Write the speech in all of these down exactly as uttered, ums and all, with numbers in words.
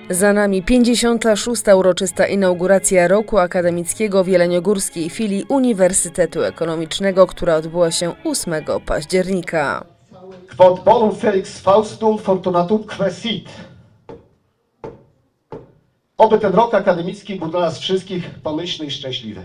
Za nami pięćdziesiąta szósta uroczysta inauguracja roku akademickiego w jeleniogórskiej filii Uniwersytetu Ekonomicznego, która odbyła się ósmego października. Quod bonum felix faustum fortunatumque sit. Oby ten rok akademicki był dla nas wszystkich pomyślny i szczęśliwy.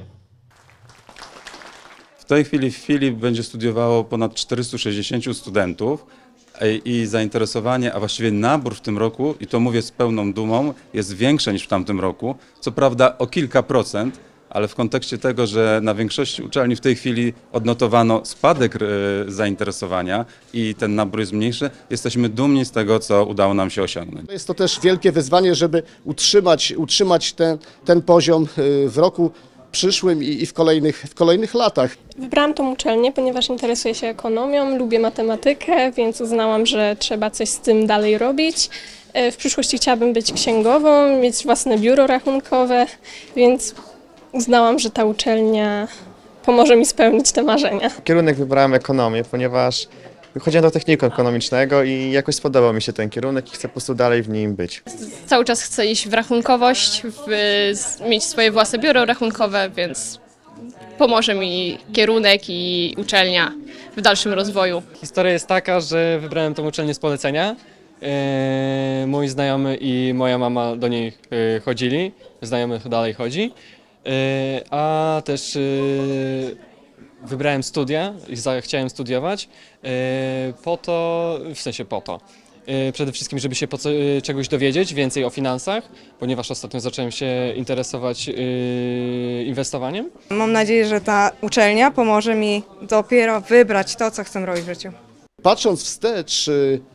W tej chwili w filii będzie studiowało ponad czterystu sześćdziesięciu studentów i zainteresowanie, a właściwie nabór w tym roku, i to mówię z pełną dumą, jest większe niż w tamtym roku. Co prawda o kilka procent, ale w kontekście tego, że na większości uczelni w tej chwili odnotowano spadek zainteresowania i ten nabór jest mniejszy, jesteśmy dumni z tego, co udało nam się osiągnąć. Jest to też wielkie wyzwanie, żeby utrzymać, utrzymać ten, ten poziom w roku przyszłym i w kolejnych, w kolejnych latach. Wybrałam tą uczelnię, ponieważ interesuję się ekonomią, lubię matematykę, więc uznałam, że trzeba coś z tym dalej robić. W przyszłości chciałabym być księgową, mieć własne biuro rachunkowe, więc uznałam, że ta uczelnia pomoże mi spełnić te marzenia. Kierunek wybrałem ekonomię, ponieważ chodziłem do technikum ekonomicznego i jakoś spodobał mi się ten kierunek i chcę po prostu dalej w nim być. Cały czas chcę iść w rachunkowość, w, mieć swoje własne biuro rachunkowe, więc pomoże mi kierunek i uczelnia w dalszym rozwoju. Historia jest taka, że wybrałem tę uczelnię z polecenia. Yy, mój znajomy i moja mama do niej yy, chodzili, znajomy dalej chodzi, yy, a też yy, wybrałem studia i za, chciałem studiować yy, po to, w sensie po to, yy, przede wszystkim, żeby się po co, yy, czegoś dowiedzieć więcej o finansach, ponieważ ostatnio zacząłem się interesować yy, inwestowaniem. Mam nadzieję, że ta uczelnia pomoże mi dopiero wybrać to, co chcę robić w życiu. Patrząc wstecz,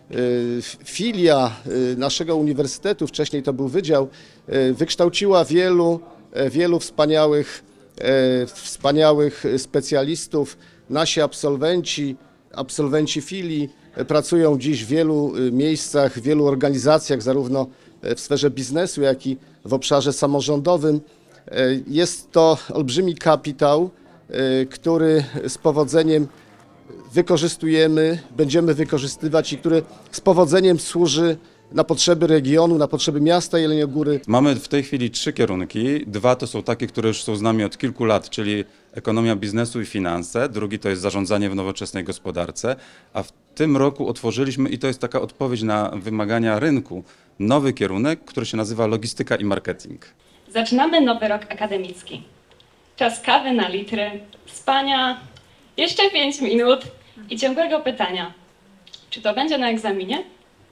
filia naszego uniwersytetu, wcześniej to był wydział, wykształciła wielu, wielu wspaniałych, wspaniałych specjalistów. Nasi absolwenci, absolwenci filii pracują dziś w wielu miejscach, w wielu organizacjach, zarówno w sferze biznesu, jak i w obszarze samorządowym. Jest to olbrzymi kapitał, który z powodzeniem wykorzystujemy, będziemy wykorzystywać i który z powodzeniem służy na potrzeby regionu, na potrzeby miasta Jeleniogóry. Mamy w tej chwili trzy kierunki. Dwa to są takie, które już są z nami od kilku lat, czyli ekonomia biznesu i finanse. Drugi to jest zarządzanie w nowoczesnej gospodarce. A w tym roku otworzyliśmy, i to jest taka odpowiedź na wymagania rynku, nowy kierunek, który się nazywa logistyka i marketing. Zaczynamy nowy rok akademicki. Czas kawy na litry, spania, jeszcze pięć minut i ciągłego pytania, czy to będzie na egzaminie?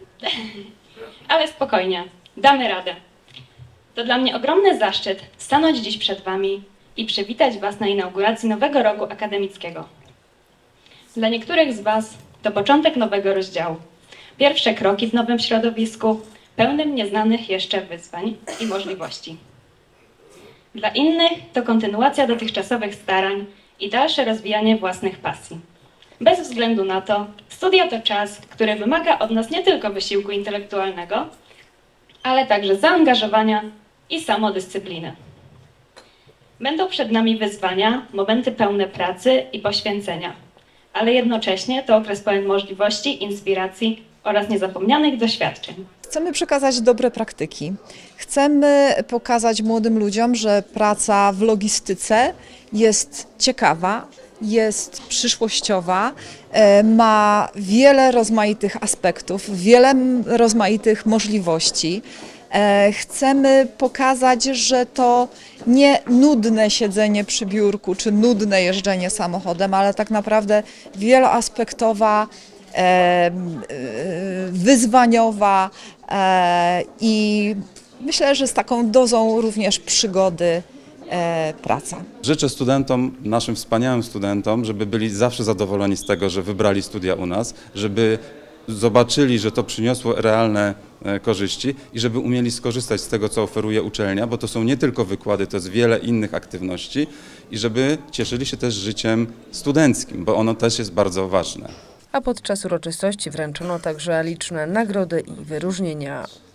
Ale spokojnie, damy radę. To dla mnie ogromny zaszczyt stanąć dziś przed Wami i przywitać Was na inauguracji nowego roku akademickiego. Dla niektórych z Was to początek nowego rozdziału. Pierwsze kroki w nowym środowisku, pełnym nieznanych jeszcze wyzwań i możliwości. Dla innych to kontynuacja dotychczasowych starań i dalsze rozwijanie własnych pasji. Bez względu na to, studia to czas, który wymaga od nas nie tylko wysiłku intelektualnego, ale także zaangażowania i samodyscypliny. Będą przed nami wyzwania, momenty pełne pracy i poświęcenia, ale jednocześnie to okres pełen możliwości, inspiracji oraz niezapomnianych doświadczeń. Chcemy przekazać dobre praktyki. Chcemy pokazać młodym ludziom, że praca w logistyce jest ciekawa, jest przyszłościowa, ma wiele rozmaitych aspektów, wiele rozmaitych możliwości. Chcemy pokazać, że to nie nudne siedzenie przy biurku czy nudne jeżdżenie samochodem, ale tak naprawdę wieloaspektowa, wyzwaniowa i myślę, że z taką dozą również przygody praca. Życzę studentom, naszym wspaniałym studentom, żeby byli zawsze zadowoleni z tego, że wybrali studia u nas, żeby zobaczyli, że to przyniosło realne korzyści i żeby umieli skorzystać z tego, co oferuje uczelnia, bo to są nie tylko wykłady, to jest wiele innych aktywności i żeby cieszyli się też życiem studenckim, bo ono też jest bardzo ważne. A podczas uroczystości wręczono także liczne nagrody i wyróżnienia.